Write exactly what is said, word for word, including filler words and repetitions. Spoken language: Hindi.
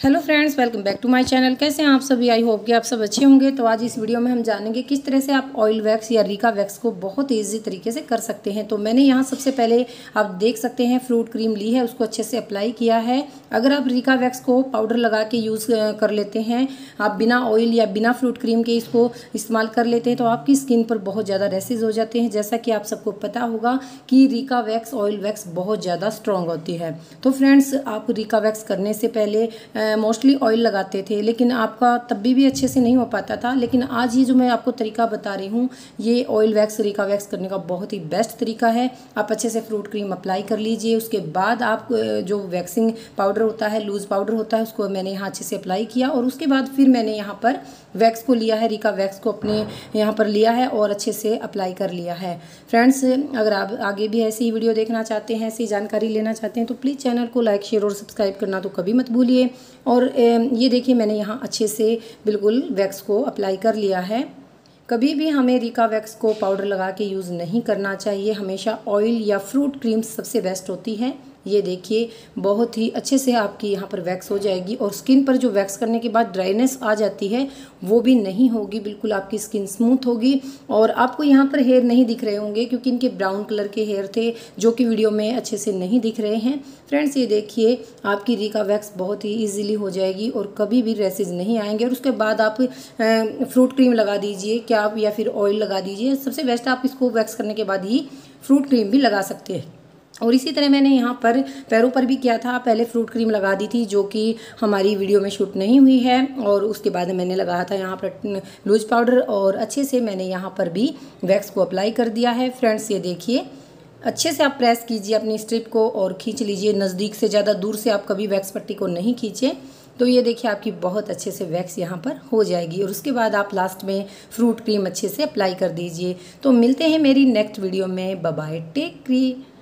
Hello friends, welcome back to my channel. कैसे हैं आप सभी? आई होप कि आप सब अच्छे होंगे। तो आज इस वीडियो में हम जानेंगे किस तरह से आप ऑयल वैक्स या रिका वैक्स को बहुत ईजी तरीके से कर सकते हैं। तो मैंने यहाँ सबसे पहले आप देख सकते हैं फ्रूट क्रीम ली है, उसको अच्छे से अप्लाई किया है। अगर आप रिका वैक्स को पाउडर लगा के यूज़ कर लेते हैं, आप बिना ऑयल या बिना फ्रूट क्रीम के इसको इस्तेमाल कर लेते हैं तो आपकी स्किन पर बहुत ज़्यादा रैसेज हो जाते हैं। जैसा कि आप सबको पता होगा कि रिका वैक्स ऑयल वैक्स बहुत ज़्यादा स्ट्रॉन्ग होती है। तो फ्रेंड्स, आप रिका वैक्स करने से पहले मोस्टली ऑयल लगाते थे, लेकिन आपका तब भी भी अच्छे से नहीं हो पाता था। लेकिन आज ये जो मैं आपको तरीका बता रही हूँ, ये ऑयल वैक्स रिका वैक्स करने का बहुत ही बेस्ट तरीका है। आप अच्छे से फ्रूट क्रीम अप्लाई कर लीजिए। उसके बाद आप जो वैक्सिंग पाउडर होता है, लूज पाउडर होता है, उसको मैंने यहाँ अच्छे से अप्लाई किया और उसके बाद फिर मैंने यहाँ पर वैक्स को लिया है, रिका वैक्स को अपने यहाँ पर लिया है और अच्छे से अप्लाई कर लिया है। फ्रेंड्स, अगर आप आगे भी ऐसी वीडियो देखना चाहते हैं, ऐसी जानकारी लेना चाहते हैं तो प्लीज़ चैनल को लाइक शेयर और सब्सक्राइब करना तो कभी मत भूलिए। और ये देखिए, मैंने यहाँ अच्छे से बिल्कुल वैक्स को अप्लाई कर लिया है। कभी भी हमें रिका वैक्स को पाउडर लगा के यूज़ नहीं करना चाहिए। हमेशा ऑयल या फ्रूट क्रीम सबसे बेस्ट होती है। ये देखिए, बहुत ही अच्छे से आपकी यहाँ पर वैक्स हो जाएगी और स्किन पर जो वैक्स करने के बाद ड्राइनेस आ जाती है वो भी नहीं होगी। बिल्कुल आपकी स्किन स्मूथ होगी। और आपको यहाँ पर हेयर नहीं दिख रहे होंगे क्योंकि इनके ब्राउन कलर के हेयर थे जो कि वीडियो में अच्छे से नहीं दिख रहे हैं। फ्रेंड्स, ये देखिए, आपकी रिका वैक्स बहुत ही ईजिली हो जाएगी और कभी भी रैसेज नहीं आएंगे। और उसके बाद आप फ्रूट क्रीम लगा दीजिए, क्या आप या फिर ऑयल लगा दीजिए। सबसे बेस्ट, आप इसको वैक्स करने के बाद ही फ्रूट क्रीम भी लगा सकते हैं। और इसी तरह मैंने यहाँ पर पैरों पर भी किया था। पहले फ्रूट क्रीम लगा दी थी जो कि हमारी वीडियो में शूट नहीं हुई है, और उसके बाद मैंने लगाया था यहाँ पर लूज पाउडर और अच्छे से मैंने यहाँ पर भी वैक्स को अप्लाई कर दिया है। फ्रेंड्स, ये देखिए, अच्छे से आप प्रेस कीजिए अपनी स्ट्रिप को और खींच लीजिए। नज़दीक से, ज़्यादा दूर से आप कभी वैक्स पट्टी को नहीं खींचें। तो ये देखिए, आपकी बहुत अच्छे से वैक्स यहाँ पर हो जाएगी और उसके बाद आप लास्ट में फ्रूट क्रीम अच्छे से अप्लाई कर दीजिए। तो मिलते हैं मेरी नेक्स्ट वीडियो में। Bye bye, take care.